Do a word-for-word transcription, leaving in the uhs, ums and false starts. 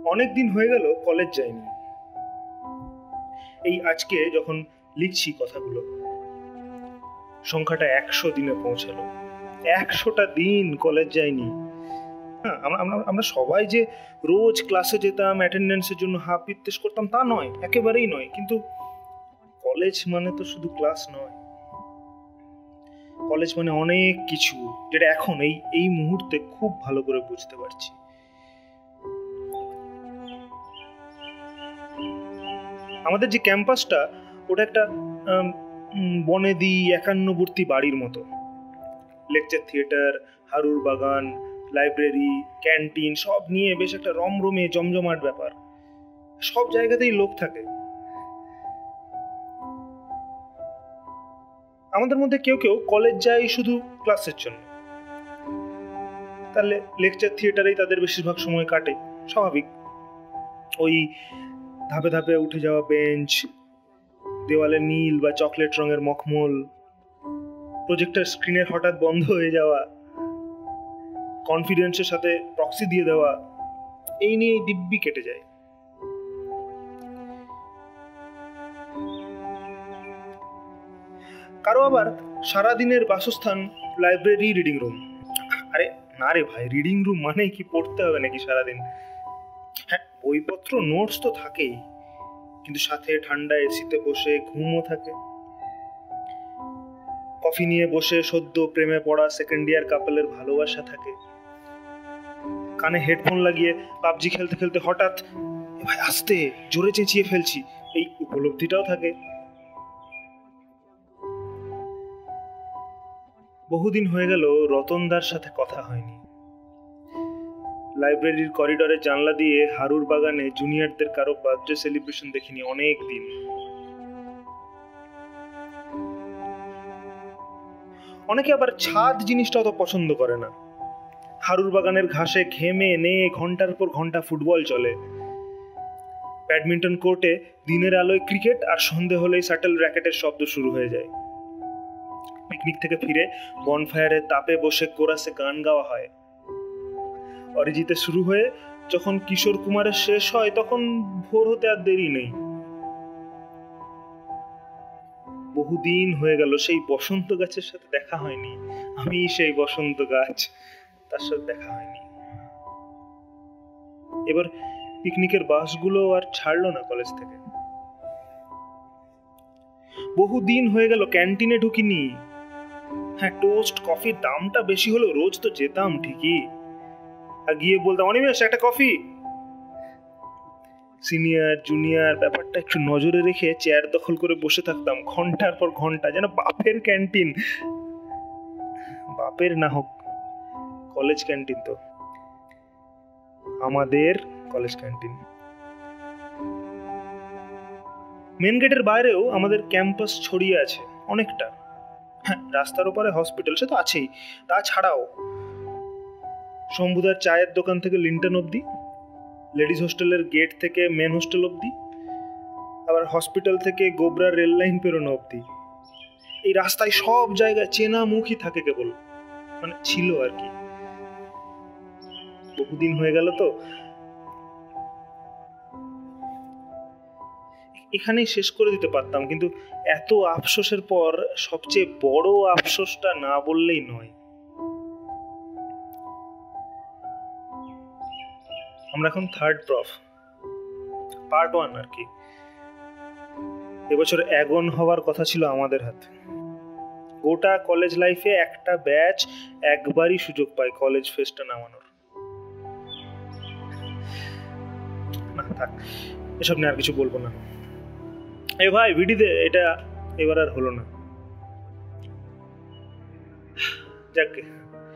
অনেক দিন হয়ে গেল কলেজ যাইনি। এই আজকে যখন লিখছি কথাগুলো, সংখ্যাটা একশো দিনে পৌঁছালো। একশোটা দিন কলেজ যাইনি। হ্যাঁ, আমরা সবাই যে রোজ ক্লাসে যেতাম, অ্যাটেন্ডেন্সের জন্য হাফ বিত্তেস করতাম তা নয়, একেবারেই নয়। কিন্তু কলেজ মানে তো শুধু ক্লাস নয়। কলেজ মানে অনেক কিছু, যেটা এখন এই এই মুহূর্তে খুব ভালো করে বুঝতে পারছি। আমাদের যে ক্যাম্পাসটা, ওটা একটা বনেদি একান্নবর্তী বাড়ির মতো। লেকচার থিয়েটার, হারুর বাগান, লাইব্রেরি, ক্যান্টিন সব নিয়ে বেশ একটা রমরমে জমজমাট ব্যাপার। সব জায়গাতেই লোক থাকে। আমাদের মধ্যে কেউ কেউ কলেজ যায় শুধু ক্লাসের জন্য, তাহলে লেকচার থিয়েটারেই তাদের বেশিরভাগ সময় কাটে। স্বাভাবিক। ওই ধাপে ধাপে উঠে যাওয়া বেঞ্চ, দেওয়ালে নীল বা চকলেট রঙের মখমল, প্রজেক্টর স্ক্রিনের হঠাৎ বন্ধ হয়ে যাওয়া, কনফিডেন্সের সাথে প্রক্সি দিয়ে দেওয়া, এই নিয়ে দিব্যি কেটে যায়। কারো আবার সারাদিনের বাসস্থান লাইব্রেরি, রিডিং রুম। আরে না রে ভাই, রিডিং রুম মানে কি পড়তে হবে নাকি সারাদিন? হ্যাঁ, বইপত্র নোটস তো থাকেই, কিন্তু সাথে ঠান্ডা এসিতে বসে ঘুমও থাকে। কফি নিয়ে বসে সদ্য প্রেমে পড়া সেকেন্ড ইয়ার কাপলের ভালোবাসা থাকে। কানে হেডফোন লাগিয়ে পাবজি খেলতে খেলতে হঠাৎ ভাই আস্তে জোরে চেঁচিয়ে ফেলছি, এই উপলব্ধিটাও থাকে। বহুদিন হয়ে গেল রতনদার সাথে কথা হয়নি। লাইব্রেরির করিডোরে জানলা দিয়ে হারুর বাগানে জুনিয়রদের কারো বার্থডে সেলিব্রেশন দেখিনি অনেক দিন। অনেকে আবার ছাদ জিনিসটা অত পছন্দ করে না। হারুর বাগানের ঘাসে ঘেমে নে ঘন্টার পর ঘন্টা ফুটবল চলে। ব্যাডমিন্টন কোর্টে দিনের আলোয় ক্রিকেট, আর সন্ধে হলেই শাটল র্যাকেটের শব্দ শুরু হয়ে যায়। পিকনিক থেকে ফিরে বনফায়ারের তাপে বসে কোরাসে গান গাওয়া হয়। অরিজিতে শুরু হয়ে যখন কিশোর কুমারের শেষ হয়, তখন ভোর হতে আর দেরি নেই। বহুদিন হয়ে গেল সেই বসন্ত গাছের সাথে দেখা হয়নি। আমি সেই বসন্ত গাছ, তার সাথে দেখা হয়নি। এবার পিকনিকের বাসগুলো আর ছাড়লো না কলেজ থেকে। বহুদিন হয়ে গেল ক্যান্টিনে ঢুকিনি। হ্যাঁ, টোস্ট কফির দামটা বেশি হলো, রোজ তো যেতাম ঠিকই, আর গিয়ে বলতাম অনিমেষ একটা কফি। সিনিয়র জুনিয়র ব্যাপারটা একটু নজরে রেখে চেয়ার দখল করে বসে থাকতাম ঘন্টার পর ঘন্টা, যেন বাপের ক্যান্টিন। বাপের না হোক, কলেজ ক্যান্টিন তো আমাদের কলেজ ক্যান্টিন। মেন গেটের বাইরেও আমাদের ক্যাম্পাস ছড়িয়ে আছে অনেকটা। হ্যাঁ, রাস্তার ওপারে হসপিটাল সে তো আছেই, তাছাড়াও শম্ভুদার চায়ের দোকান থেকে লিন্টন অবধি, লেডিস হোস্টেলের গেট থেকে মেন হোস্টেল অবধি, আবার হসপিটাল থেকে গোবরা রেল লাইন পেরোনো অবধি, এই রাস্তায় সব জায়গায় চেনা মুখই থাকে কেবল, মানে ছিল আর কি। বহুদিন হয়ে গেল তো। এখানেই শেষ করে দিতে পারতাম, কিন্তু এত আফসোসের পর সবচেয়ে বড় আফসোসটা না বললেই নয়। আমরা এখন থার্ড প্রফ, পার্ট ওয়ান আর কি। এবছর অ্যাগন হওয়ার কথা ছিল আমাদের হাতে। গোটা কলেজ লাইফে একটা ব্যাচ একবারই সুযোগ পায় কলেজ ফেস্টটা নামানোর। না থাক, এসব নিয়ে আর কিছু বলবো না। এ ভাই ভিডিওতে এটা এবার আর হলো না। যাক,